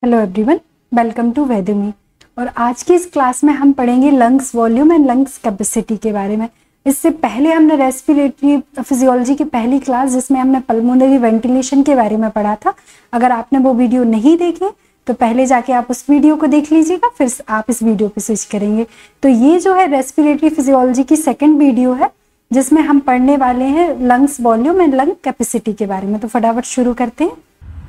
Hello everyone, welcome to वेदमी। और आज की इस क्लास में हम पढ़ेंगे lungs volume and lungs capacity के बारे में। इससे पहले हमने रेस्पिरेटरी फिजियोलॉजी की पहली क्लास जिसमें हमने पल्मोनरी वेंटिलेशन के बारे में पढ़ा था। अगर आपने वो वीडियो नहीं देखी तो पहले जाके आप उस वीडियो को देख लीजिएगा, फिर आप इस वीडियो पे स्विच करेंगे। तो ये जो है रेस्पिरेटरी फिजियोलॉजी की सेकेंड वीडियो है जिसमें हम पढ़ने वाले हैं lungs volume and lung capacity के बारे में। तो फटाफट शुरू करते हैं।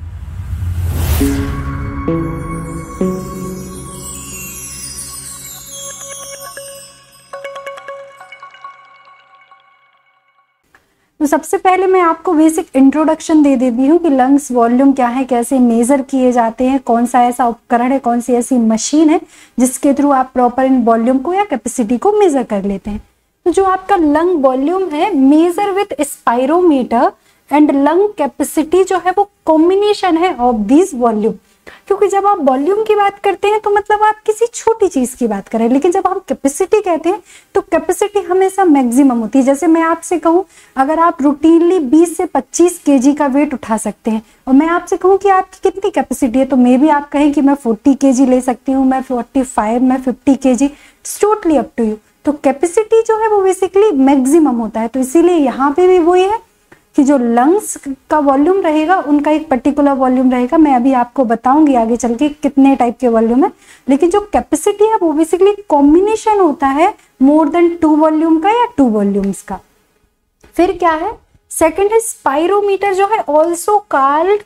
तो सबसे पहले मैं आपको बेसिक इंट्रोडक्शन दे देती हूँ कि लंग्स वॉल्यूम क्या है, कैसे मेजर किए जाते हैं, कौन सा ऐसा उपकरण है, कौन सी ऐसी मशीन है जिसके थ्रू आप प्रॉपर इन वॉल्यूम को या कैपेसिटी को मेजर कर लेते हैं। तो जो आपका लंग वॉल्यूम है measure with spirometer and lung capacity जो है वो कॉम्बिनेशन है ऑफ दिस वॉल्यूम। क्योंकि जब आप वॉल्यूम की बात करते हैं तो मतलब आप किसी छोटी चीज की बात करें, लेकिन जब हम कैपेसिटी कहते हैं तो कैपेसिटी हमेशा मैक्सिमम होती है। जैसे मैं आपसे कहूं अगर आप रूटीनली 20 से 25 केजी का वेट उठा सकते हैं और मैं आपसे कहूं कि आपकी कितनी कैपेसिटी है, तो मे भी आप कहें कि मैं 40 केजी ले सकती हूँ, मैं 45, मैं 50 KG, totally up to you. तो कैपेसिटी जो है वो बेसिकली मैक्सिमम होता है। तो इसीलिए यहाँ पे भी वही है कि जो लंग्स का वॉल्यूम रहेगा उनका एक पर्टिकुलर वॉल्यूम रहेगा। मैं अभी आपको बताऊंगी आगे चल के कितने टाइप के वॉल्यूम है, लेकिन जो कैपेसिटी है वो बेसिकली कॉम्बिनेशन होता है मोर देन 2 वॉल्यूम का या 2 वॉल्यूम्स का। फिर क्या है, सेकंड है स्पायरोमीटर जो है also called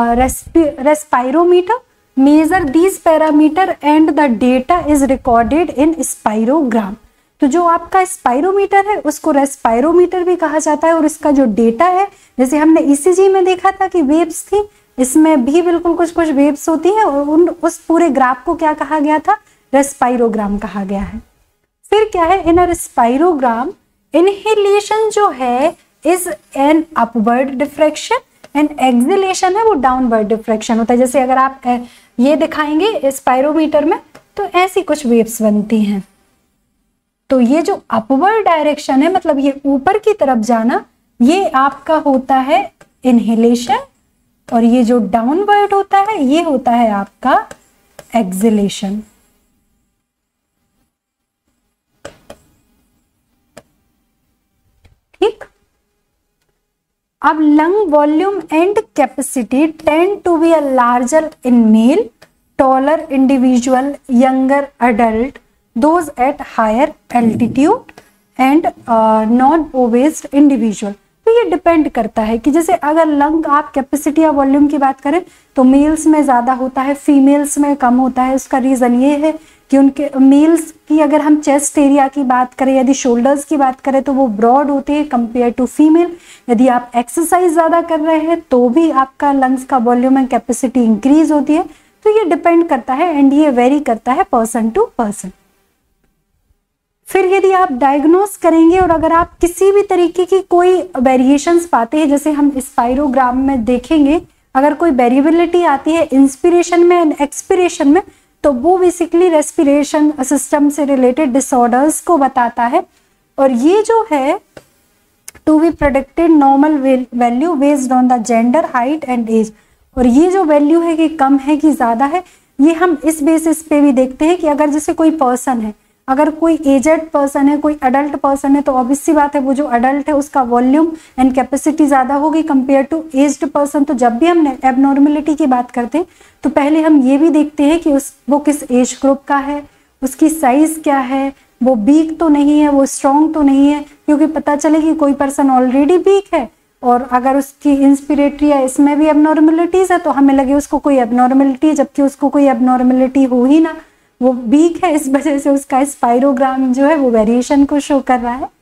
respirometer. Measure these parameter and the data is recorded in spirogram. तो जो आपका स्पायरोमीटर है उसको रेस्पायरोमीटर भी कहा जाता है और इसका जो डेटा है, जैसे हमने ईसीजी में देखा था कि वेव्स थी, इसमें भी बिल्कुल कुछ कुछ वेव्स होती हैं और उस पूरे ग्राफ को क्या कहा गया था, रेस्पायरोग्राम कहा गया है। फिर क्या है, इन अ रेस्पायरोग्राम इनहेलेशन जो है is an upward diffraction and exhalation है वो डाउनवर्ड डिफ्रैक्शन होता है। जैसे अगर आप ये दिखाएंगे स्पायरोमीटर में तो ऐसी कुछ वेव्स बनती हैं। तो ये जो अपवर्ड डायरेक्शन है मतलब ये ऊपर की तरफ जाना, ये आपका होता है इनहेलेशन, और ये जो डाउनवर्ड होता है ये होता है आपका एक्सहेलेशन। ठीक। अब lung volume and capacity tend to be a larger in male, taller individual, younger adult, those at higher altitude and non-obese individual। तो ये डिपेंड करता है कि जैसे अगर लंग आप कैपेसिटी या वॉल्यूम की बात करें तो मेल्स में ज़्यादा होता है, फीमेल्स में कम होता है। उसका रीज़न ये है कि उनके मेल्स की अगर हम चेस्ट एरिया की बात करें, यदि शोल्डर्स की बात करें तो वो ब्रॉड होते हैं कंपेयर टू फीमेल। यदि आप एक्सरसाइज ज़्यादा कर रहे हैं तो भी आपका लंग्स का वॉल्यूम एंड कैपेसिटी इंक्रीज होती है। तो ये डिपेंड करता है एंड ये वेरी करता है पर्सन टू पर्सन। फिर यदि आप डायग्नोस करेंगे और अगर आप किसी भी तरीके की कोई वेरिएशंस पाते हैं, जैसे हम स्पायरोग्राम में देखेंगे अगर कोई वेरिएबिलिटी आती है इंस्पिरेशन में एंड एक्सपिरेशन में, तो वो बेसिकली रेस्पिरेशन सिस्टम से रिलेटेड डिसऑर्डर्स को बताता है। और ये जो है to be predicted normal value based on the gender, height and age. और ये जो वैल्यू है कि कम है कि ज़्यादा है, ये हम इस बेसिस पे भी देखते हैं कि अगर जैसे कोई पर्सन है, अगर कोई एजेड पर्सन है, कोई अडल्ट पर्सन है, तो ऑब्वियस सी बात है वो जो अडल्ट है उसका वॉल्यूम एंड कैपेसिटी ज़्यादा होगी कंपेयर टू एज्ड पर्सन। तो जब भी हम एबनॉर्मलिटी की बात करते हैं तो पहले हम ये भी देखते हैं कि वो किस एज ग्रुप का है, उसकी साइज़ क्या है, वो वीक तो नहीं है, वो स्ट्रॉन्ग तो नहीं है। क्योंकि पता चले कि कोई पर्सन ऑलरेडी वीक है और अगर उसकी इंस्पिरेटरी या इसमें भी एबनॉर्मलिटीज़ है तो हमें लगे उसको कोई एबनॉर्मलिटी है, जबकि उसको कोई एबनॉर्मलिटी हो ही ना, वो वीक है, इस वजह से उसका स्पायरोग्राम जो है वो वेरिएशन को शो कर रहा है।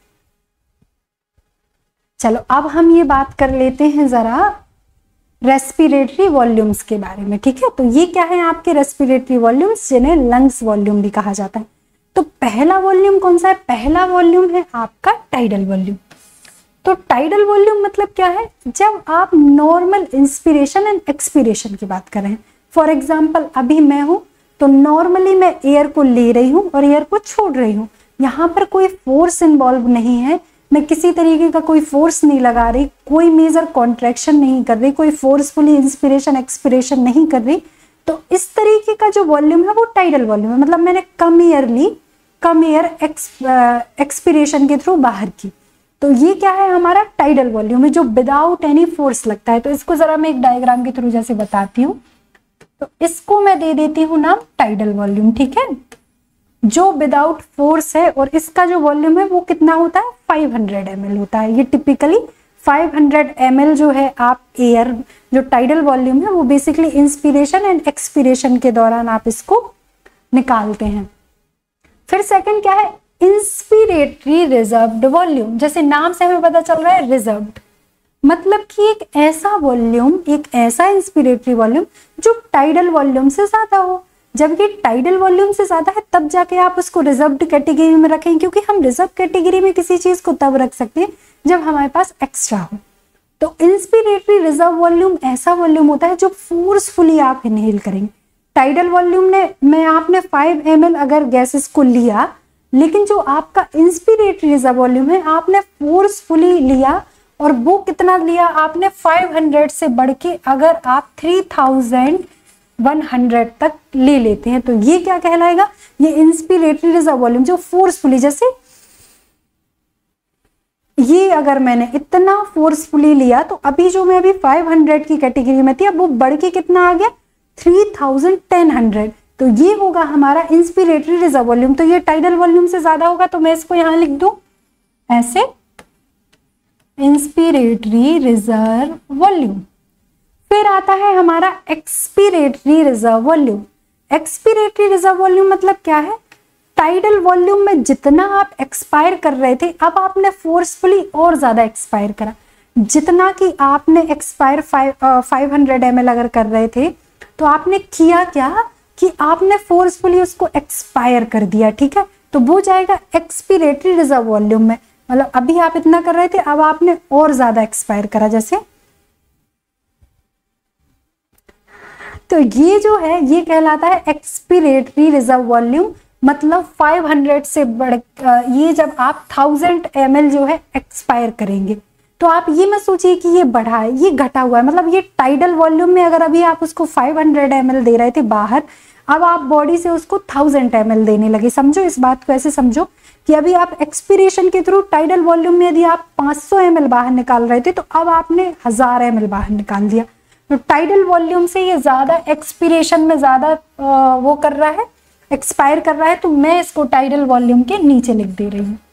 चलो अब हम ये बात कर लेते हैं जरा रेस्पिरेटरी वॉल्यूम्स के बारे में। ठीक है, तो ये क्या है आपके रेस्पिरेटरी वॉल्यूम्स जिन्हें लंग्स वॉल्यूम भी कहा जाता है। तो पहला वॉल्यूम कौन सा है, पहला वॉल्यूम है आपका टाइडल वॉल्यूम। तो टाइडल वॉल्यूम मतलब क्या है, जब आप नॉर्मल इंस्पिरेशन एंड एक्सपिरेशन की बात कर रहे हैं। फॉर एग्जाम्पल अभी मैं हूं तो नॉर्मली मैं एयर को ले रही हूँ और एयर को छोड़ रही हूँ, यहाँ पर कोई फोर्स इन्वॉल्व नहीं है, मैं किसी तरीके का कोई फोर्स नहीं लगा रही, कोई मेजर कॉन्ट्रैक्शन नहीं कर रही, कोई फोर्सफुली इंस्पिरेशन एक्सपिरेशन नहीं कर रही, तो इस तरीके का जो वॉल्यूम है वो टाइडल वॉल्यूम है, मतलब मैंने कम एयर एक्सपीरेशन के थ्रू बाहर की। तो ये क्या है, हमारा टाइडल वॉल्यूम है जो विदाउट एनी फोर्स लगता है। तो इसको जरा मैं एक डायग्राम के थ्रू जैसे बताती हूँ, तो इसको मैं दे देती हूँ नाम टाइडल वॉल्यूम, ठीक है, जो विदाउट फोर्स है। और इसका जो वॉल्यूम है वो कितना होता है, 500 ml होता है। ये टिपिकली 500 ml जो है आप एयर, जो टाइडल वॉल्यूम है वो बेसिकली इंस्पिरेशन एंड एक्सपीरेशन के दौरान आप इसको निकालते हैं। फिर सेकंड क्या है, इंस्पिरेटरी रिजर्व्ड वॉल्यूम। जैसे नाम से हमें पता चल रहा है रिजर्व्ड, मतलब कि एक ऐसा वॉल्यूम, एक ऐसा इंस्पिरेटरी वॉल्यूम जो टाइडल वॉल्यूम से ज्यादा हो। जब ये टाइडल वॉल्यूम से ज्यादा है तब जाके आप उसको रिजर्व्ड कैटेगरी में रखें, क्योंकि हम रिजर्व कैटेगरी में किसी चीज को तब रख सकते हैं जब हमारे पास एक्स्ट्रा हो। तो इंस्पिरेटरी रिजर्व वॉल्यूम ऐसा वॉल्यूम होता है जो फोर्सफुली आप इनहेल करेंगे। टाइडल वॉल्यूम में आपने 5 ml अगर गैसेस को लिया, लेकिन जो आपका इंस्पिरेटरी रिजर्व वॉल्यूम है आपने फोर्सफुली लिया, और वो कितना लिया आपने 500 से बढ़ के अगर आप 3100 तक ले लेते हैं, तो ये क्या कहलाएगा, ये इंस्पिरेटरी रिजर्व वॉल्यूम जो फोर्सफुली, जैसे ये अगर मैंने इतना फोर्सफुली लिया तो अभी जो मैं अभी 500 की कैटेगरी में थी, अब वो बढ़ के कितना आ गया 3100। तो ये होगा हमारा इंस्पिरेटरी रिजर्व वॉल्यूम। तो ये टाइडल वॉल्यूम से ज्यादा होगा, तो मैं इसको यहां लिख दूं ऐसे, इंस्पिरेटरी रिजर्व वॉल्यूम। फिर आता है हमारा expiratory reserve volume. Expiratory reserve volume मतलब क्या है, टाइडल वॉल्यूम में जितना आप एक्सपायर कर रहे थे अब आपने फोर्सफुली और ज्यादा एक्सपायर करा। जितना कि आपने एक्सपायर 500 ml अगर कर रहे थे, तो आपने किया क्या कि आपने फोर्सफुली उसको एक्सपायर कर दिया, ठीक है, तो वो जाएगा एक्सपीरेटरी रिजर्व वॉल्यूम में। मतलब अभी आप इतना कर रहे थे, अब आपने और ज्यादा एक्सपायर करा जैसे। तो ये जो है ये कहलाता है एक्सपीरेटरी रिजर्व वॉल्यूम, मतलब 500 से बढ़, ये जब आप 1000 ml जो है एक्सपायर करेंगे, तो आप ये मत सोचिए कि ये बढ़ा है, ये घटा हुआ है। मतलब ये टाइडल वॉल्यूम में अगर अभी आप उसको 500 ml दे रहे थे बाहर, अब आप बॉडी से उसको 1000 ml देने लगे। समझो इस बात को, ऐसे समझो कि अभी आप एक्सपीरेशन के थ्रू टाइडल वॉल्यूम में यदि आप 500 ml बाहर निकाल रहे थे, तो अब आपने 1000 ml बाहर निकाल दिया। तो टाइडल वॉल्यूम से ये ज्यादा एक्सपीरेशन में ज्यादा वो कर रहा है, एक्सपायर कर रहा है, तो मैं इसको टाइडल वॉल्यूम के नीचे लिख दे रही हूं।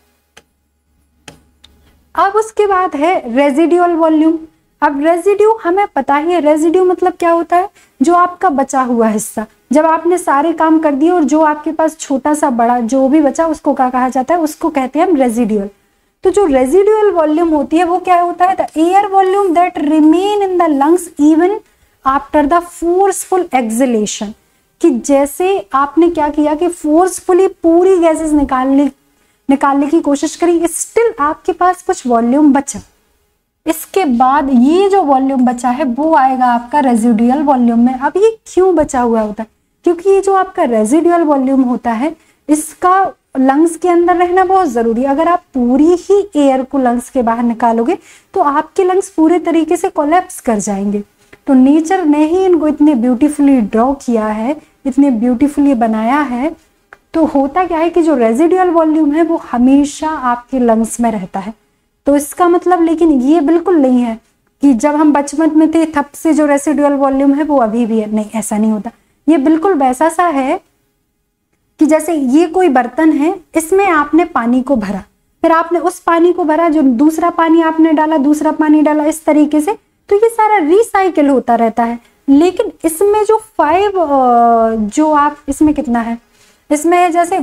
अब उसके बाद है रेजिडुअल वॉल्यूम। अब रेजिड्यू हमें पता ही है, रेजिड्यू मतलब क्या होता है, जो आपका बचा हुआ हिस्सा, जब आपने सारे काम कर दिए और जो आपके पास छोटा सा बड़ा जो भी बचा उसको क्या कहा जाता है, उसको कहते हैं हम रेजिडुअल। तो जो रेजिडुअल वॉल्यूम होती है वो क्या होता है, the air volume that remain in the lungs even after the forceful exhalation. कि जैसे आपने क्या किया कि फोर्सफुली पूरी गैसेस निकालने की कोशिश करी, स्टिल आपके पास कुछ वॉल्यूम बचा, इसके बाद ये जो वॉल्यूम बचा है वो आएगा आपका रेजिडुअल वॉल्यूम में। अब ये क्यों बचा हुआ होता है, क्योंकि ये जो आपका रेजिडुअल वॉल्यूम होता है इसका लंग्स के अंदर रहना बहुत जरूरी है। अगर आप पूरी ही एयर को लंग्स के बाहर निकालोगे तो आपके लंग्स पूरे तरीके से कोलैप्स कर जाएंगे। तो नेचर ने ही इनको इतने ब्यूटीफुली ड्रॉ किया है, इतने ब्यूटीफुली बनाया है। तो होता क्या है कि जो रेजिडुअल वॉल्यूम है वो हमेशा आपके लंग्स में रहता है। तो इसका मतलब, लेकिन ये बिल्कुल नहीं है कि जब हम बचपन में थे तब से जो रेसिडुअल वॉल्यूम है वो अभी भी है, नहीं, ऐसा नहीं होता। ये बिल्कुल वैसा सा है कि जैसे ये कोई बर्तन है, इसमें आपने पानी को भरा, फिर आपने उस पानी को भरा, जो दूसरा पानी आपने डाला, दूसरा पानी डाला, इस तरीके से, तो ये सारा रिसाइकिल होता रहता है। लेकिन इसमें जो 5 जो आप इसमें कितना है, इसमें है जैसे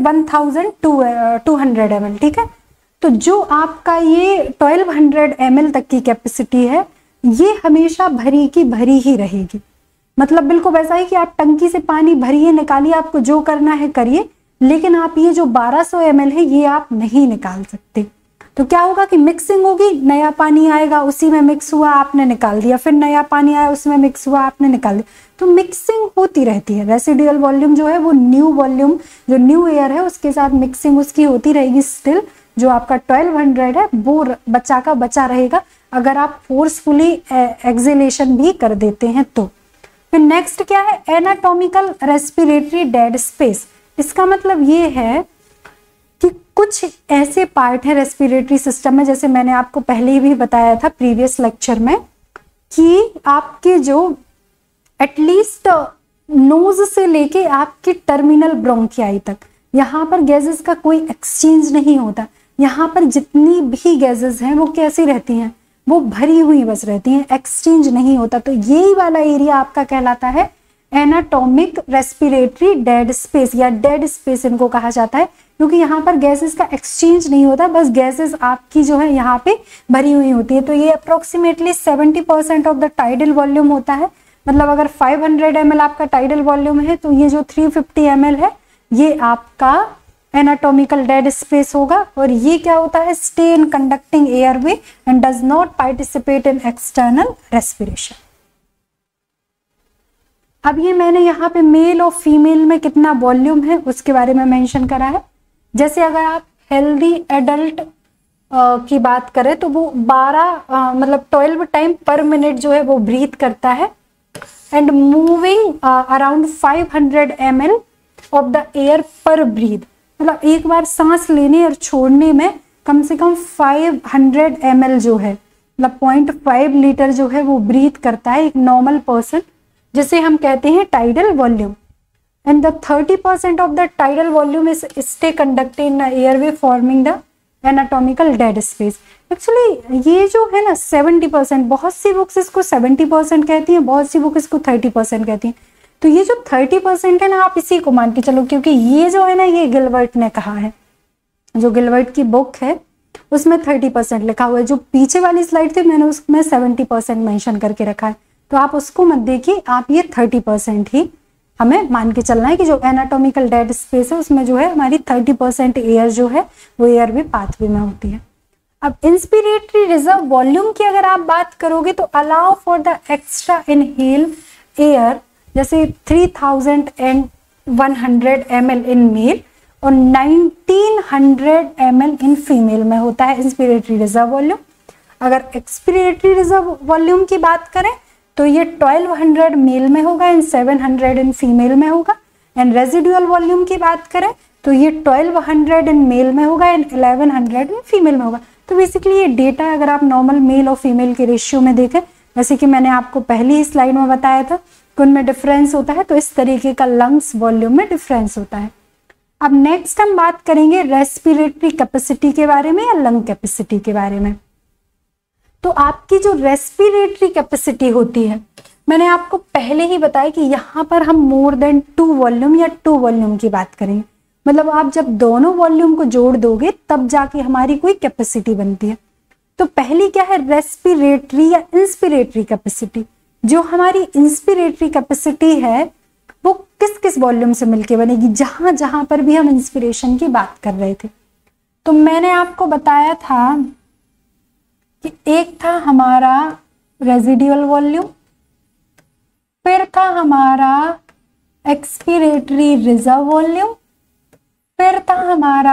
1200 ml, ठीक है। तो जो आपका ये 1200 ml तक की कैपेसिटी है ये हमेशा भरी की भरी ही रहेगी। मतलब बिल्कुल वैसा ही कि आप टंकी से पानी भरिए निकालिए, आपको जो करना है करिए, लेकिन आप ये जो 1200 ml है ये आप नहीं निकाल सकते। तो क्या होगा कि मिक्सिंग होगी, नया पानी आएगा, उसी में मिक्स हुआ, आपने निकाल दिया, फिर नया पानी आया, उसमें मिक्स हुआ, आपने निकाल दिया। तो मिक्सिंग होती रहती है। रेसिडुअल वॉल्यूम जो है वो न्यू वॉल्यूम, जो न्यू एयर है उसके साथ मिक्सिंग उसकी होती रहेगी। स्टिल जो आपका 1200 है वो बचा का बचा रहेगा, अगर आप फोर्सफुली एक्सहेलेशन भी कर देते हैं तो। फिर नेक्स्ट क्या है, एनाटॉमिकल रेस्पिरेटरी डेड स्पेस। इसका मतलब ये है कि कुछ ऐसे पार्ट है रेस्पिरेटरी सिस्टम में, जैसे मैंने आपको पहले ही भी बताया था प्रीवियस लेक्चर में, कि आपके जो एटलीस्ट नोज से लेके आपकी टर्मिनल ब्रोंकियाई तक, यहाँ पर गैसेस का कोई एक्सचेंज नहीं होता। यहाँ पर जितनी भी गैसेस हैं वो कैसी रहती हैं, वो भरी हुई बस रहती हैं, एक्सचेंज नहीं होता। तो यही वाला एरिया आपका कहलाता है एनाटॉमिक रेस्पिरेटरी डेड स्पेस, या डेड स्पेस इनको कहा जाता है, क्योंकि यहाँ पर गैसेस का एक्सचेंज नहीं होता, बस गैसेस आपकी जो है यहाँ पे भरी हुई होती है। तो ये approximately 70% of the tidal volume होता है। मतलब अगर 500 ml आपका टाइडल वॉल्यूम है तो ये जो 350 ml है ये आपका एनाटॉमिकल डेड स्पेस होगा। और ये क्या होता है, stay in conducting airway and does not participate in external respiration. अब ये मैंने यहाँ पे मेल और फीमेल में कितना वॉल्यूम है उसके बारे में मेंशन करा है। जैसे अगर आप हेल्दी एडल्ट की बात करें तो वो 12 टाइम पर मिनट जो है वो ब्रीथ करता है, and moving around 500 ml of the air per breath. मतलब एक बार सांस लेने और छोड़ने में कम से कम 500 ml जो है, मतलब 0.5 लीटर जो है वो ब्रीथ करता है एक नॉर्मल पर्सन, जिसे हम कहते हैं tidal volume. And the 30% of the tidal volume is stay conducted in the airway forming the anatomical dead space. Actually ये जो है ना 70%, बहुत सी बुक्स इसको 70% कहती हैं, बहुत सी बुक इसको 30% कहती हैं। तो ये जो 30% है ना, आप इसी को मान के चलो, क्योंकि ये जो है ना ये गिलबर्ट ने कहा है, जो गिलबर्ट की बुक है उसमें 30% लिखा हुआ है। जो पीछे वाली स्लाइड थी मैंने उसमें 70% मेंशन करके रखा है, तो आप उसको मत देखिए, आप ये 30% ही हमें मान के चलना है कि जो एनाटॉमिकल डेड स्पेस है उसमें जो है हमारी 30% एयर जो है वो एयरवे पाथवे में होती है। अब इंस्पिरेटरी रिजर्व वॉल्यूम की अगर आप बात करोगे तो allow for the extra inhale air, जैसे 3100 ml इन मेल और 1900 ml इन फीमेल में होता है इंस्पिरेटरी रिजर्व वॉल्यूम। अगर एक्सपिरेटरी रिजर्व वॉल्यूम की बात करें तो ये 1200 मेल में होगा एंड 700 इन फीमेल में होगा। एंड रेजिडुअल वॉल्यूम की बात करें तो ये 1200 इन मेल में होगा एंड 1100 इन फीमेल में होगा। तो बेसिकली ये डेटा अगर आप नॉर्मल मेल और फीमेल के रेशियो में देखें, जैसे कि मैंने आपको पहली ही स्लाइड में बताया था कि उनमें डिफरेंस होता है, तो इस तरीके का लंग्स वॉल्यूम में डिफरेंस होता है। अब नेक्स्ट हम बात करेंगे रेस्पिरेटरी कैपेसिटी के बारे में या लंग कैपेसिटी के बारे में। तो आपकी जो रेस्पिरेटरी कैपेसिटी होती है, मैंने आपको पहले ही बताया कि यहाँ पर हम मोर देन 2 वॉल्यूम या 2 वॉल्यूम की बात करेंगे। मतलब आप जब दोनों वॉल्यूम को जोड़ दोगे तब जाके हमारी कोई कैपेसिटी बनती है। तो पहली क्या है, रेस्पिरेटरी या इंस्पिरेटरी कैपेसिटी। जो हमारी इंस्पिरेटरी कैपेसिटी है वो किस किस वॉल्यूम से मिलके बनेगी, जहां जहां पर भी हम इंस्पिरेशन की बात कर रहे थे। तो मैंने आपको बताया था कि एक था हमारा रेजिडुअल वॉल्यूम, फिर था हमारा एक्सपिरेटरी रिजर्व वॉल्यूम, फिर था हमारा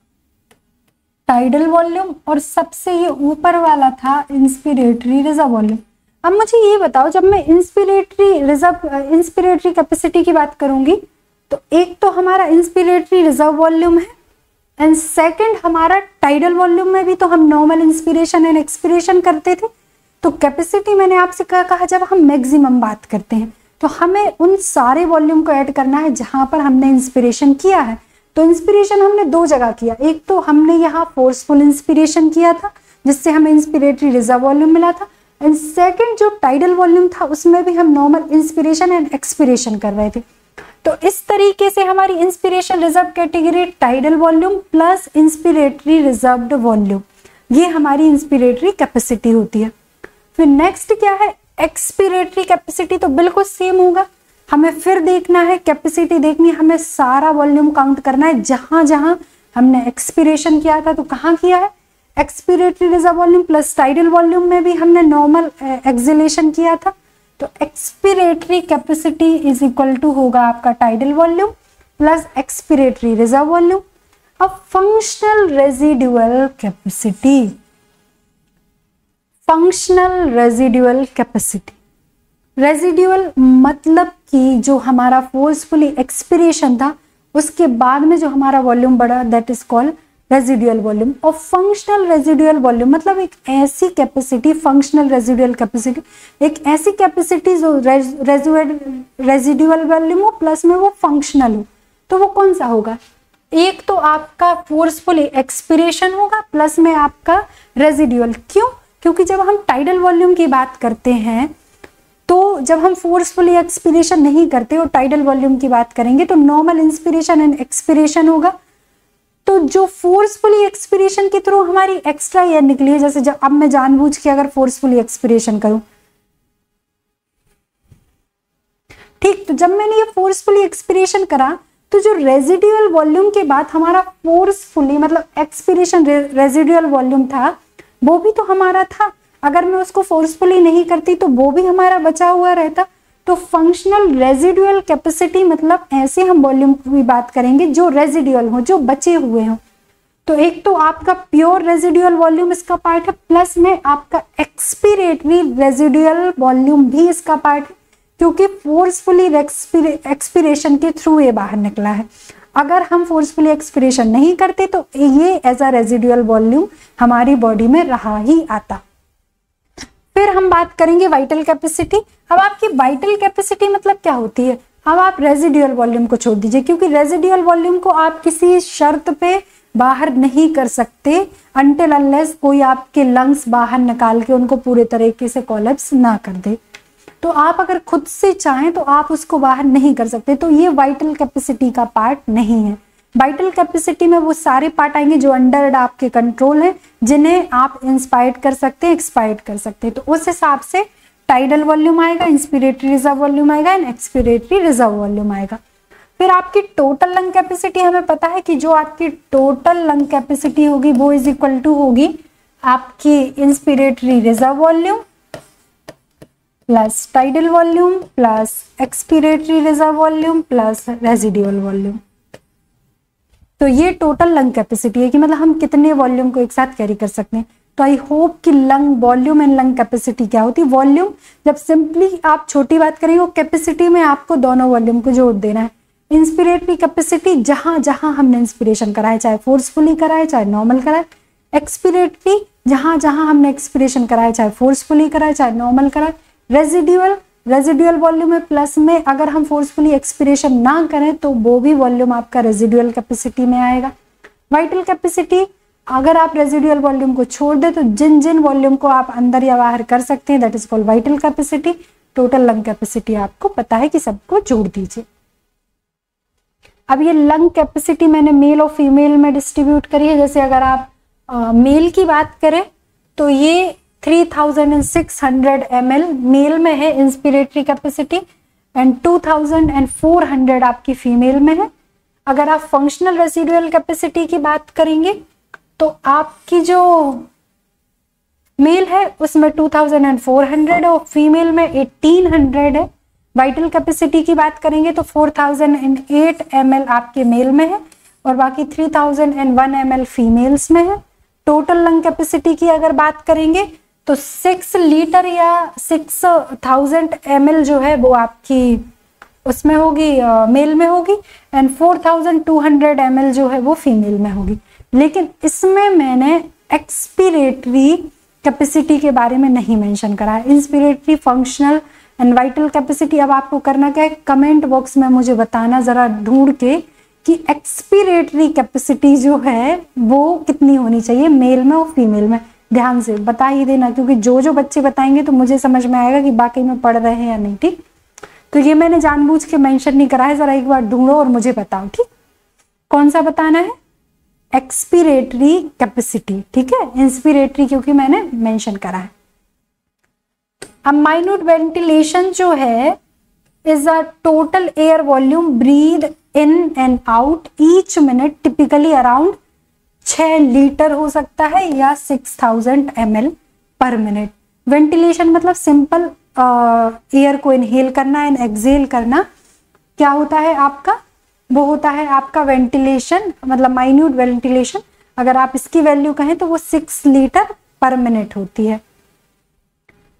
टाइडल वॉल्यूम और सबसे ये ऊपर वाला था इंस्पिरेटरी रिजर्व वॉल्यूम। अब मुझे ये बताओ, जब मैं इंस्पिरेटरी कैपेसिटी की बात करूंगी तो एक तो हमारा इंस्पिरेटरी रिजर्व वॉल्यूम है एंड सेकंड हमारा टाइडल वॉल्यूम में भी तो हम नॉर्मल इंस्पिरेशन एंड एक्सपिरेशन करते थे। तो कैपेसिटी मैंने आपसे कहा जब हम मैक्सिमम बात करते हैं तो हमें उन सारे वॉल्यूम को ऐड करना है जहां पर हमने इंस्पिरेशन किया है। तो इंस्पिरेशन हमने 2 जगह किया, एक तो हमने यहाँ फोर्सफुल इंस्पिरेशन किया था जिससे हमें इंस्पिरेटरी रिजर्व वॉल्यूम मिला था, एंड सेकंड जो टाइडल वॉल्यूम था उसमें भी हम नॉर्मल इंस्पिरेशन एंड एक्सपिरेशन कर रहे थे। तो इस तरीके से हमारी inspiration reserve category tidal volume plus inspiratory reserved volume, ये हमारी इंस्पिरेटरी कैपेसिटी होती है। फिर नेक्स्ट क्या है, एक्सपिरेटरी कैपेसिटी। तो बिल्कुल सेम होगा, हमें फिर देखना है कैपेसिटी देखनी है, हमें सारा वॉल्यूम काउंट करना है जहां जहां हमने एक्सपिरेशन किया था। तो कहाँ किया है, expiratory reserve volume plus tidal volume में भी हमने नॉर्मल एक्सहेलेशन किया था। तो expiratory capacity is equal to होगा आपका tidal volume plus expiratory reserve volume. अब functional residual capacity, functional residual capacity residual मतलब कि जो हमारा फोर्सफुली एक्सपिरेशन था उसके बाद में जो हमारा वॉल्यूम बढ़ा, that is called residual volume. और फंक्शनल रेजिडुअल वॉल्यूम मतलब एक ऐसी कैपेसिटी, फंक्शनल रेजिडुअल कैपेसिटी एक ऐसी कैपेसिटी जो रेजिडुअल वॉल्यूम हो प्लस में वो फंक्शनल हो। तो वो कौन सा होगा? एक तो आपका फोर्सफुली एक्सपिरेशन होगा प्लस में आपका रेजिडुअल। क्यों? क्योंकि जब हम टाइडल वॉल्यूम की बात करते हैं तो जब हम फोर्सफुली एक्सपिरेशन नहीं करते और टाइडल वॉल्यूम की बात करेंगे तो नॉर्मल इंस्पिरेशन एंड एक्सपिरेशन होगा। तो जो फोर्सफुली एक्सपिरेशन के थ्रू हमारी एक्स्ट्रा एयर निकली है, जैसे जब अब मैं जानबूझ के अगर फोर्सफुली एक्सपिरेशन करूं, ठीक, तो जब मैंने ये फोर्सफुली एक्सपिरेशन करा तो जो रेजिडुअल वॉल्यूम के बाद हमारा फोर्सफुली मतलब एक्सपिरेशन रेजिडुअल वॉल्यूम था वो भी तो हमारा था। अगर मैं उसको फोर्सफुली नहीं करती तो वो भी हमारा बचा हुआ रहता। तो फंक्शनल रेजिडुअल कैपेसिटी मतलब ऐसे हम वॉल्यूम की बात करेंगे जो रेजिडुअल हो, जो बचे हुए हो। तो एक तो आपका प्योर रेजिडुअल वॉल्यूम इसका पार्ट है प्लस में आपका एक्सपिरेटरी रेजिडुअल वॉल्यूम भी इसका पार्ट है, क्योंकि फोर्सफुली एक्सपिरेशन के थ्रू ये बाहर निकला है। अगर हम फोर्सफुली एक्सपिरेशन नहीं करते तो ये एज अ रेजिडुअल वॉल्यूम हमारी बॉडी में रहा ही आता। फिर हम बात करेंगे वाइटल कैपेसिटी। अब आपकी वाइटल कैपेसिटी मतलब क्या होती है? अब आप रेजिडुअल वॉल्यूम को छोड़ दीजिए, क्योंकि रेजिडुअल वॉल्यूम को आप किसी शर्त पे बाहर नहीं कर सकते अनटिल अनलेस कोई आपके लंग्स बाहर निकाल के उनको पूरे तरीके से कोलैप्स ना कर दे। तो आप अगर खुद से चाहें तो आप उसको बाहर नहीं कर सकते। तो ये वाइटल कैपेसिटी का पार्ट नहीं है। वाइटल कैपेसिटी में वो सारे पार्ट आएंगे जो अंडर आपके कंट्रोल है, जिन्हें आप इंस्पायर्ड कर सकते हैं, एक्सपायर्ड कर सकते हैं। तो उस हिसाब से टाइडल वॉल्यूम आएगा, इंस्पिरेटरी रिजर्व वॉल्यूम आएगा एंड एक्सपिरेटरी रिजर्व वॉल्यूम आएगा। फिर आपकी टोटल लंग कैपेसिटी, हमें पता है कि जो आपकी टोटल लंग कैपेसिटी होगी वो इज इक्वल टू होगी आपकी inspiratory reserve volume plus tidal volume plus expiratory reserve volume plus residual volume. तो ये टोटल लंग कैपेसिटी है कि मतलब हम कितने वॉल्यूम को एक साथ कैरी कर सकते हैं। तो आई होप कि lung volume and lung capacity क्या होती है। वॉल्यूम जब सिंपली आप छोटी बात करेंगे, वो कैपेसिटी में आपको दोनों वॉल्यूम को जोड़ देना है। इंस्पिरेटरी कैपेसिटी जहां जहां हमने इंस्पिरेशन कराए, चाहे फोर्सफुली कराए चाहे नॉर्मल कराए। एक्सपिरेटरी जहां जहां हमने एक्सपिरेशन कराए, चाहे फोर्सफुली कराए चाहे नॉर्मल कराए। रेजिडुअल वॉल्यूम में प्लस में अगर हम फोर्सफुली एक्सपिरेशन ना करें तो वो भी वॉल्यूम आपका रेजिडुअल कैपेसिटी में आएगा। वाइटल कैपेसिटी अगर आप रेजिडुअल वॉल्यूम को छोड़ दे तो जिन जिन वॉल्यूम को आप अंदर या बाहर कर सकते हैं that is called vital capacity. Total lung capacity आपको पता है कि सबको जोड़ दीजिए। अब ये लंग कैपेसिटी मैंने मेल और फीमेल में डिस्ट्रीब्यूट करी है। जैसे अगर आप मेल की बात करें तो ये 3600 ml मेल में है इंस्पिरेटरी कैपेसिटी एंड 2400 आपकी फीमेल में है। अगर आप फंक्शनल रेसिडुअल कैपेसिटी की बात करेंगे तो आपकी जो मेल है उसमें 2400 है और फीमेल में 1800 है। वाइटल कैपेसिटी की बात करेंगे तो 4008 ml आपके मेल में है और बाकी 3001 ml फीमेल्स में है। टोटल लंग कैपेसिटी की अगर बात करेंगे तो 6 लीटर या 6000 ml जो है वो आपकी उसमें होगी, मेल में होगी एंड 4200 ml जो है वो फीमेल में होगी। लेकिन इसमें मैंने एक्सपिरेटरी कैपेसिटी के बारे में नहीं मेंशन करा है। Inspiratory, functional and vital capacity अब आपको करना क्या है, कमेंट बॉक्स में मुझे बताना जरा ढूंढ के कि एक्सपिरेटरी कैपेसिटी जो है वो कितनी होनी चाहिए मेल में और फीमेल में। ध्यान से बता ही देना, क्योंकि जो जो बच्चे बताएंगे तो मुझे समझ में आएगा कि बाकी में पढ़ रहे हैं या नहीं। ठीक, तो ये मैंने जानबूझ के मेंशन नहीं करा है, जरा एक बार ढूंढो और मुझे बताओ। ठीक, कौन सा बताना है? Expiratory capacity. ठीक है, इंस्पिरेटरी क्योंकि मैंने मेंशन करा है। अब माइन्यूट वेंटिलेशन जो है is a total air volume breathe in and out each minute typically around 6 litre हो सकता है या 6000 ml पर मिनट। वेंटिलेशन मतलब सिंपल एयर को इनहेल करना एंड एक्सहेल करना। क्या होता है आपका? वो होता है आपका वेंटिलेशन मतलब माइन्यूट वेंटिलेशन। अगर आप इसकी वैल्यू कहें तो वो 6 लीटर पर मिनट होती है।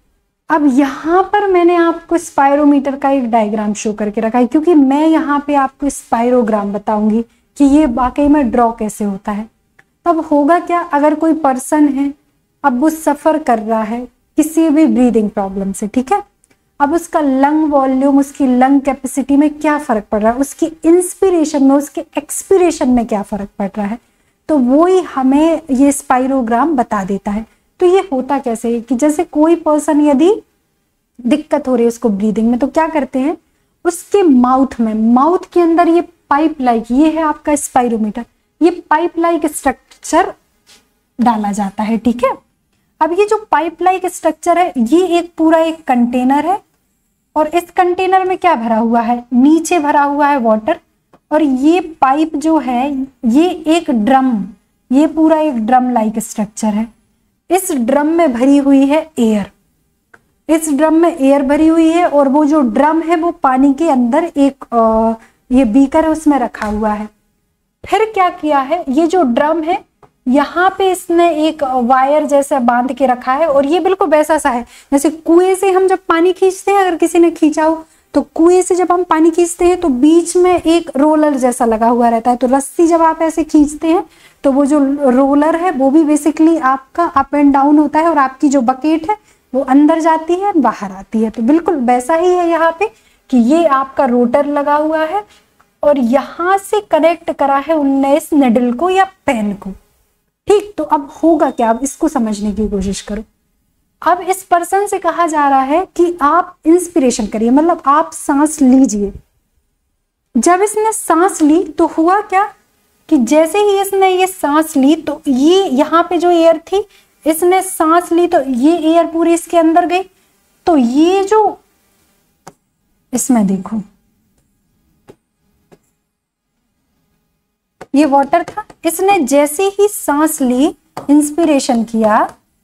अब यहाँ पर मैंने आपको स्पायरोमीटर का एक डायग्राम शो करके रखा है, क्योंकि मैं यहाँ पे आपको स्पायरोग्राम बताऊंगी कि ये वाकई में ड्रॉ कैसे होता है। तब होगा क्या, अगर कोई पर्सन है, अब वो सफर कर रहा है किसी भी ब्रीदिंग प्रॉब्लम से, ठीक है, अब उसका लंग वॉल्यूम, उसकी लंग कैपेसिटी में क्या फर्क पड़ रहा है, उसकी इंस्पिरेशन में, उसके एक्सपिरेशन में क्या फर्क पड़ रहा है, तो वो ही हमें ये स्पायरोग्राम बता देता है। तो ये होता कैसे है कि जैसे कोई पर्सन यदि दिक्कत हो रही है उसको ब्रीदिंग में, तो क्या करते हैं, उसके माउथ में, माउथ के अंदर ये पाइप लाइक, ये है आपका स्पायरोमीटर, ये पाइप लाइक स्ट्रक्चर डाला जाता है, ठीक है। अब ये जो पाइप लाइक स्ट्रक्चर है, ये एक पूरा एक कंटेनर है, और इस कंटेनर में क्या भरा हुआ है, नीचे भरा हुआ है वाटर, और ये पाइप जो है ये एक ड्रम, ये पूरा एक ड्रम लाइक स्ट्रक्चर है। इस ड्रम में भरी हुई है एयर, इस ड्रम में एयर भरी हुई है, और वो जो ड्रम है वो पानी के अंदर एक ये बीकर है उसमें रखा हुआ है। फिर क्या किया है, ये जो ड्रम है यहाँ पे इसने एक वायर जैसा बांध के रखा है, और ये बिल्कुल वैसा सा है जैसे कुएं से हम जब पानी खींचते हैं, अगर किसी ने खींचा हो तो कुएं से जब हम पानी खींचते हैं तो बीच में एक रोलर जैसा लगा हुआ रहता है, तो रस्सी जब आप ऐसे खींचते हैं तो वो जो रोलर है वो भी बेसिकली आपका अप एंड डाउन होता है, और आपकी जो बकेट है वो अंदर जाती है बाहर आती है। तो बिल्कुल वैसा ही है यहाँ पे कि ये आपका रोटर लगा हुआ है, और यहाँ से कनेक्ट करा है उनने इस निडल को या पेन को, ठीक। तो अब होगा क्या, अब इसको समझने की कोशिश करो। अब इस पर्सन से कहा जा रहा है कि आप इंस्पिरेशन करिए, मतलब आप सांस लीजिए। जब इसने सांस ली तो हुआ क्या कि जैसे ही इसने ये सांस ली तो ये यहाँ पे जो एयर थी, इसने सांस ली तो ये एयर पूरी इसके अंदर गई, तो ये जो इसमें देखो ये वाटर था, इसने जैसे ही सांस ली, इंस्पिरेशन किया,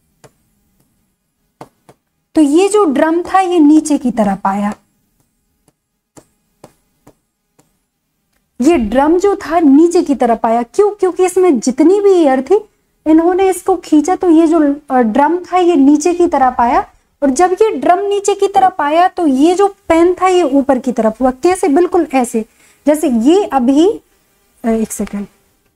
तो ये जो ड्रम था ये नीचे की तरफ आया, ये ड्रम जो था नीचे की तरफ आया। क्यों? क्योंकि इसमें जितनी भी एयर थी इन्होंने इसको खींचा, तो ये जो ड्रम था ये नीचे की तरफ आया, और जब ये ड्रम नीचे की तरफ आया तो ये जो पेन था ये ऊपर की तरफ हुआ। कैसे? बिल्कुल ऐसे जैसे ये अभी एक सेकेंड,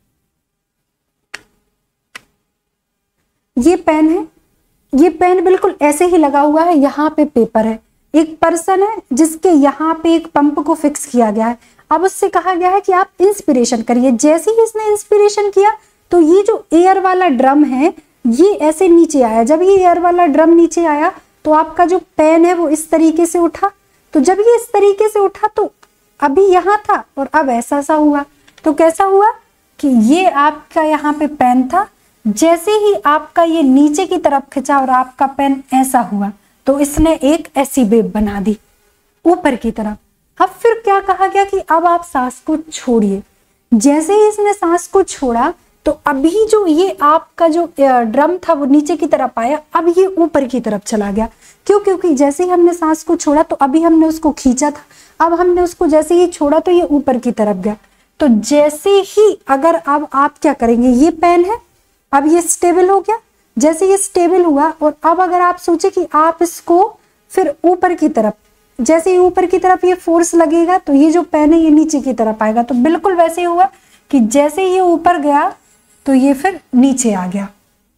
ये पेन है, ये पेन बिल्कुल ऐसे ही लगा हुआ है, यहाँ पे पेपर है, एक पर्सन है जिसके यहाँ पे एक पंप को फिक्स किया गया है। अब उससे कहा गया है कि आप इंस्पिरेशन करिए। जैसे ही इसने इंस्पिरेशन किया तो ये जो एयर वाला ड्रम है ये ऐसे नीचे आया। जब ये एयर वाला ड्रम नीचे आया तो आपका जो पेन है वो इस तरीके से उठा, तो जब ये इस तरीके से उठा तो अभी यहाँ था और अब ऐसा सा हुआ। तो कैसा हुआ कि ये आपका यहाँ पे पेन था, जैसे ही आपका ये नीचे की तरफ खिंचा और आपका पेन ऐसा हुआ तो इसने एक ऐसी वेव बना दी ऊपर की तरफ। अब फिर क्या कहा गया कि अब आप सांस को छोड़िए। जैसे ही इसने सांस को छोड़ा तो अभी जो ये आपका जो ड्रम था वो नीचे की तरफ आया, अब ये ऊपर की तरफ चला गया। क्यों? क्योंकि जैसे ही हमने सांस को छोड़ा तो अभी हमने उसको खींचा था, अब हमने उसको जैसे ही छोड़ा तो ये ऊपर की तरफ गया। तो जैसे ही अगर अब आप क्या करेंगे, ये पेन है, अब ये स्टेबल हो गया। जैसे ये स्टेबल हुआ और अब अगर आप सोचे कि आप इसको फिर ऊपर की तरफ, जैसे ही ऊपर की तरफ ये फोर्स लगेगा तो ये जो पेन है ये नीचे की तरफ आएगा। तो बिल्कुल वैसे ही हुआ कि जैसे ये ऊपर गया तो ये फिर नीचे आ गया।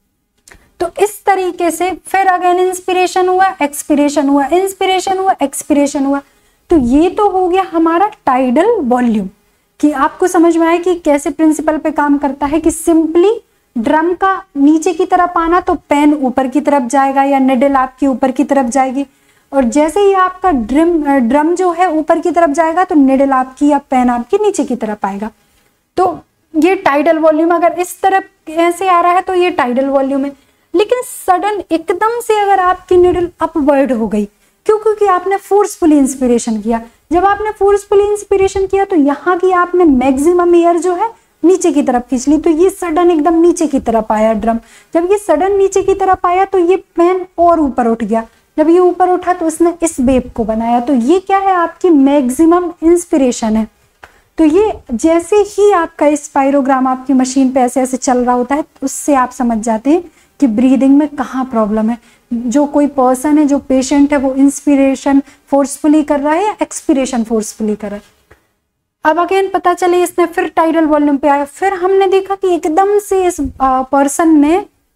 तो इस तरीके से फिर अगेन इंस्पिरेशन हुआ, एक्सपिरेशन हुआ, इंस्पिरेशन हुआ, एक्सपिरेशन हुआ। तो ये तो हो गया हमारा टाइडल वॉल्यूम, कि आपको समझ में आया कि कैसे प्रिंसिपल पे काम करता है कि सिंपली ड्रम का नीचे की तरफ आना तो पेन ऊपर की तरफ जाएगा या निडल आपकी ऊपर की तरफ जाएगी, और जैसे ही आपका ड्रम जो है ऊपर की तरफ जाएगा तो निडल आपकी या पेन आपकी नीचे की तरफ आएगा। तो ये टाइडल वॉल्यूम अगर इस तरफ ऐसे आ रहा है तो ये टाइडल वॉल्यूम है। लेकिन सडन एकदम से अगर आपकी निडल अपवर्ड हो गई, क्यों? क्योंकि आपने फोर्सफुली इंस्पिरेशन किया। जब आपने फोर्सफुली इंस्पिरेशन किया तो यहाँ की आपने मैक्सिमम एयर जो है नीचे की तरफ खींच ली, तो ये सडन एकदम नीचे की तरफ आया ड्रम। जब ये सडन नीचे की तरफ आया तो ये पेन और ऊपर उठ गया। जब ये ऊपर उठा तो इसने इस वेव को बनाया। तो ये क्या है? आपकी मैक्सिमम इंस्पिरेशन है। तो ये जैसे ही आपका स्पायरोग्राम आपकी मशीन पे ऐसे ऐसे चल रहा होता है, उससे आप समझ जाते हैं कि ब्रीदिंग में कहाँ प्रॉब्लम है। जो कोई पर्सन है, जो पेशेंट है, वो इंस्पिरेशन फोर्सफुली कर रहा है या एक्सपिरेशन फोर्सफुली कर रहा है। अब अगेन पता चले इसने फिर टाइडल वॉल्यूम पे आया, फिर हमने देखा कि एकदम से इस पर्सन ने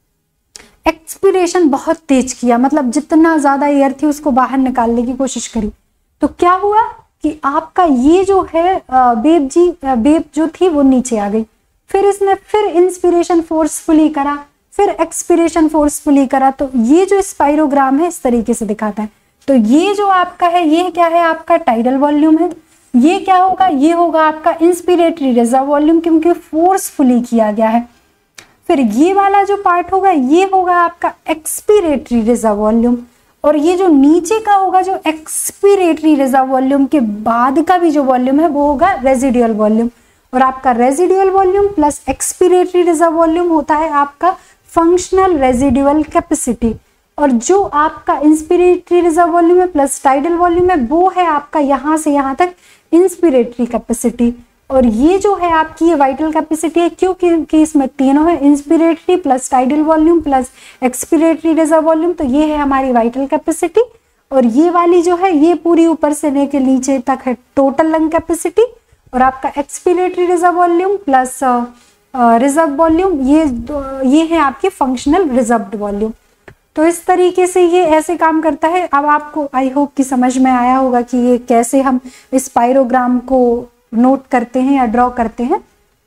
एक्सपिरेशन बहुत तेज किया, मतलब जितना ज्यादा एयर थी उसको बाहर निकालने की कोशिश करी। तो क्या हुआ कि आपका ये जो है बेब जो थी वो नीचे आ गई। फिर इसने फिर इंस्पिरेशन फोर्सफुली करा, फिर एक्सपिरेशन फोर्सफुली करा। तो ये जो स्पाइरोग्राम है इस तरीके से दिखाता है। तो ये जो आपका है, ये क्या है, आपका टाइडल वॉल्यूम है। ये क्या होगा, ये होगा आपका इंस्पिरेटरी रिजर्व वॉल्यूम, क्योंकि फोर्सफुली किया गया है। फिर ये वाला जो पार्ट होगा ये होगा आपका एक्सपिरेटरी रिजर्व वॉल्यूम, और ये जो नीचे का होगा, जो एक्सपिरेटरी रिजर्व वॉल्यूम के बाद का भी जो वॉल्यूम है वो होगा रेजिडुअल वॉल्यूम। और आपका residual volume plus expiratory reserve volume होता है आपका फंक्शनल रेजिडुअल कैपेसिटी। और जो आपका इंस्पिरेटरी रिजर्व वॉल्यूम है प्लस टाइडल वॉल्यूम है वो है आपका यहाँ से यहाँ तक इंस्पिरेटरी कैपेसिटी। और ये जो है आपकी ये वाइटल कैपेसिटी है, क्योंकि इसमें तीनों है, inspiratory plus tidal volume plus expiratory reserve volume. तो ये है हमारी वाइटल कैपेसिटी। और ये वाली जो है ये पूरी ऊपर से लेके नीचे तक है टोटल लंग कैपेसिटी। और आपका expiratory reserve volume plus reserve volume ये है आपके फंक्शनल रिजर्व्ड वॉल्यूम। तो इस तरीके से ये ऐसे काम करता है। अब आपको आई होप कि समझ में आया होगा कि ये कैसे हम स्पाइरोग्राम को नोट करते हैं या ड्रॉ करते हैं।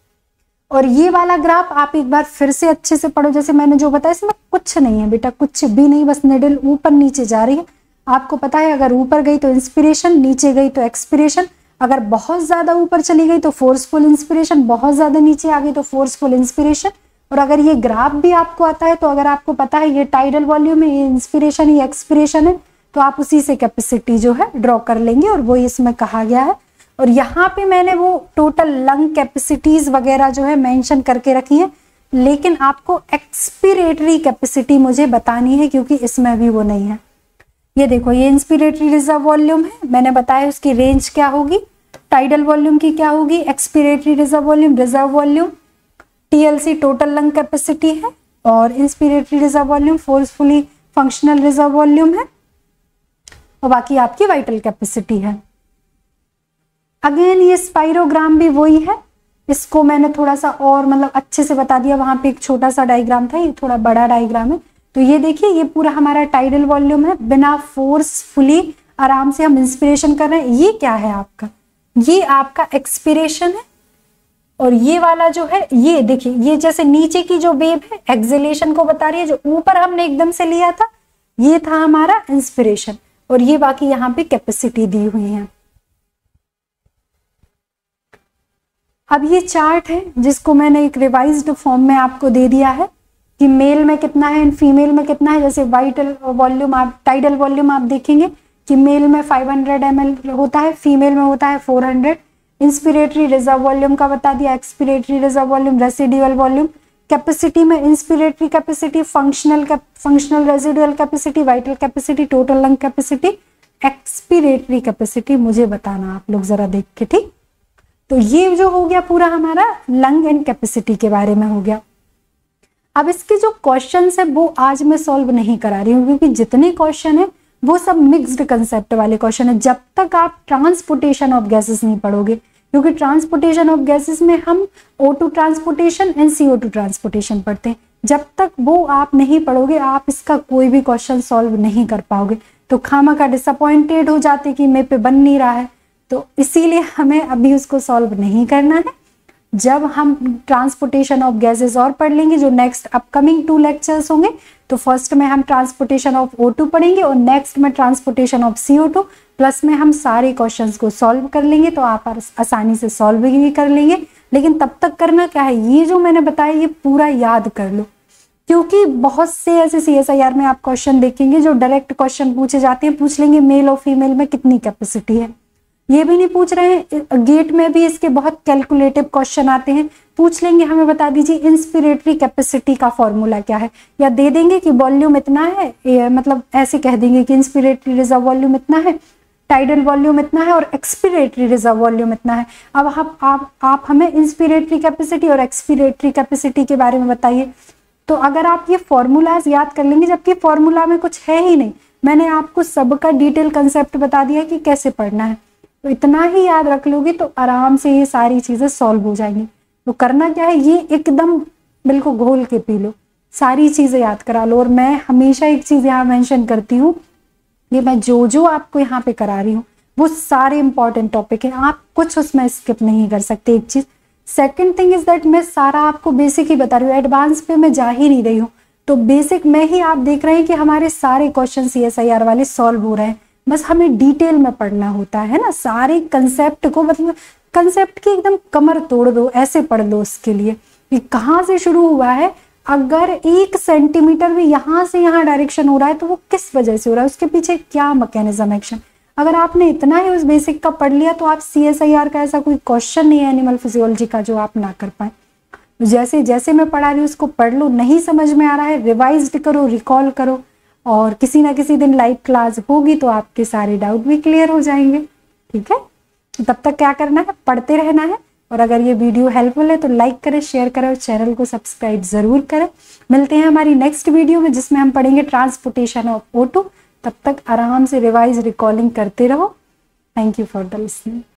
और ये वाला ग्राफ आप एक बार फिर से अच्छे से पढ़ो, जैसे मैंने जो बताया इसमें कुछ नहीं है बेटा, कुछ भी नहीं, बस निडल ऊपर नीचे जा रही है। आपको पता है अगर ऊपर गई तो इंस्पिरेशन, नीचे गई तो एक्सपिरेशन। अगर बहुत ज्यादा ऊपर चली गई तो फोर्सफुल इंस्पिरेशन, बहुत ज्यादा नीचे आ गई तो फोर्सफुल इंस्पिरेशन। और अगर ये ग्राफ भी आपको आता है तो अगर आपको पता है ये टाइडल वॉल्यूम है, ये इंस्पिरेशन, ये एक्सपिरेशन है, तो आप उसी से कैपेसिटी जो है ड्रॉ कर लेंगे। और वो इसमें कहा गया है। और यहाँ पे मैंने वो टोटल लंग कैपेसिटीज वगैरह जो है मेंशन करके रखी है, लेकिन आपको एक्सपिरेटरी कैपेसिटी मुझे बतानी है क्योंकि इसमें भी वो नहीं है। ये देखो ये इंस्पिरेटरी रिजर्व वॉल्यूम है, मैंने बताया उसकी रेंज क्या होगी, टाइडल वॉल्यूम की क्या होगी, expiratory reserve volume TLC total lung capacity है, और inspiratory reserve volume forcefully functional reserve volume है, और बाकी आपकी वाइटल कैपेसिटी है। अगेन ये स्पाइरोग्राम भी वही है, इसको मैंने थोड़ा सा और मतलब अच्छे से बता दिया। वहां पे एक छोटा सा डायग्राम था, ये थोड़ा बड़ा डायग्राम है। तो ये देखिए ये पूरा हमारा टाइडल वॉल्यूम है, बिना फोर्सफुली आराम से हम इंस्पिरेशन कर रहे हैं। ये क्या है आपका, ये आपका एक्सपिरेशन है। और ये वाला जो है ये देखिए, ये जैसे नीचे की जो वेव है एक्सेलेशन को बता रही है, जो ऊपर हमने एकदम से लिया था ये था हमारा इंस्पिरेशन। और ये बाकी यहाँ पे कैपेसिटी दी हुई है। अब ये चार्ट है जिसको मैंने एक रिवाइज्ड फॉर्म में आपको दे दिया है कि मेल में कितना है, फीमेल में कितना है। जैसे वाइटल वॉल्यूम आप टाइडल वॉल्यूम आप देखेंगे कि मेल में 500 ml होता है, फीमेल में होता है 400। इंस्पिरेटरी रिजर्व वॉल्यूम का बता दिया, expiratory reserve volume, residual volume, capacity में inspiratory capacity, functional residual capacity, vital capacity, total lung capacity, expiratory capacity मुझे बताना आप लोग जरा देख के, ठीक। तो ये जो हो गया पूरा हमारा लंग एंड कैपेसिटी के बारे में हो गया। अब इसके जो क्वेश्चंस है वो आज मैं सॉल्व नहीं करा रही हूँ क्योंकि जितने क्वेश्चन है वो सब मिक्स्ड कंसेप्ट वाले क्वेश्चन है। जब तक आप ट्रांसपोर्टेशन ऑफ गैसेस नहीं पढ़ोगे, क्योंकि ट्रांसपोर्टेशन ऑफ गैसेस में हम O2 transportation and CO2 transportation पढ़ते हैं, जब तक वो आप नहीं पढ़ोगे आप इसका कोई भी क्वेश्चन सॉल्व नहीं कर पाओगे। तो खामखा डिसअपॉइंटेड हो जाते कि मेरे पे बन नहीं रहा है, तो इसीलिए हमें अभी उसको सॉल्व नहीं करना है। जब हम ट्रांसपोर्टेशन ऑफ गैसेस और पढ़ लेंगे, जो नेक्स्ट अपकमिंग 2 लेक्चर्स होंगे, तो फर्स्ट में हम ट्रांसपोर्टेशन ऑफ O2 पढ़ेंगे और नेक्स्ट में ट्रांसपोर्टेशन ऑफ CO2, प्लस में हम सारे क्वेश्चंस को सॉल्व कर लेंगे। तो आप आसानी से सॉल्व भी कर लेंगे। लेकिन तब तक करना क्या है, ये जो मैंने बताया ये पूरा याद कर लो, क्योंकि बहुत से ऐसे CSIR में आप क्वेश्चन देखेंगे जो डायरेक्ट क्वेश्चन पूछे जाते हैं, पूछ लेंगे मेल और फीमेल में कितनी कैपेसिटी है, ये भी नहीं पूछ रहे हैं। गेट में भी इसके बहुत कैलकुलेटिव क्वेश्चन आते हैं, पूछ लेंगे हमें बता दीजिए इंस्पिरेटरी कैपेसिटी का फॉर्मूला क्या है, या दे देंगे कि वॉल्यूम इतना है, मतलब ऐसे कह देंगे कि इंस्पिरेटरी रिजर्व वॉल्यूम इतना है, टाइडल वॉल्यूम इतना है और एक्सपिरेटरी रिजर्व वॉल्यूम इतना है। अब आप हमें इंस्पिरेटरी कैपेसिटी और एक्सपिरेटरी कैपेसिटी के बारे में बताइए। तो अगर आप ये फॉर्मूलाज याद कर लेंगे, जबकि फॉर्मूला में कुछ है ही नहीं, मैंने आपको सबका डिटेल कंसेप्ट बता दिया कि कैसे पढ़ना है, तो इतना ही याद रख लोगे तो आराम से ये सारी चीजें सॉल्व हो जाएंगी। तो करना क्या है, ये एकदम बिल्कुल घोल के पी लो, सारी चीजें याद करा लो। और मैं हमेशा एक चीज यहाँ मेंशन करती हूँ, ये मैं जो आपको यहाँ पे करा रही हूँ वो सारे इंपॉर्टेंट टॉपिक है, आप कुछ उसमें स्किप नहीं कर सकते। एक चीज, सेकंड थिंग इज दैट मैं सारा आपको बेसिक ही बता रही हूँ, एडवांस पे मैं जा ही नहीं रही हूँ। तो बेसिक में ही आप देख रहे हैं कि हमारे सारे क्वेश्चन CSIR वाले सॉल्व हो रहे हैं, बस हमें डिटेल में पढ़ना होता है ना, सारे कंसेप्ट को, मतलब कंसेप्ट की एकदम कमर तोड़ दो, ऐसे पढ़ लो उसके लिए कि कहाँ से शुरू हुआ है। अगर 1 सेंटीमीटर भी यहाँ से यहाँ डायरेक्शन हो रहा है तो वो किस वजह से हो रहा है, उसके पीछे क्या मैकेनिज्म एक्शन। अगर आपने इतना ही उस बेसिक का पढ़ लिया तो आप CSIR का ऐसा कोई क्वेश्चन नहीं है एनिमल फिजियोलॉजी का जो आप ना कर पाए। जैसे जैसे मैं पढ़ा रही हूँ उसको पढ़ लो, नहीं समझ में आ रहा है रिवाइज करो, रिकॉल करो, और किसी ना किसी दिन लाइव क्लास होगी तो आपके सारे डाउट भी क्लियर हो जाएंगे। ठीक है, तब तक क्या करना है, पढ़ते रहना है। और अगर ये वीडियो हेल्पफुल है तो लाइक करें, शेयर करें और चैनल को सब्सक्राइब जरूर करें। मिलते हैं हमारी नेक्स्ट वीडियो में जिसमें हम पढ़ेंगे ट्रांसपोर्टेशन ऑफ O2। तब तक आराम से रिवाइज रिकॉलिंग करते रहो। Thank you for the listening.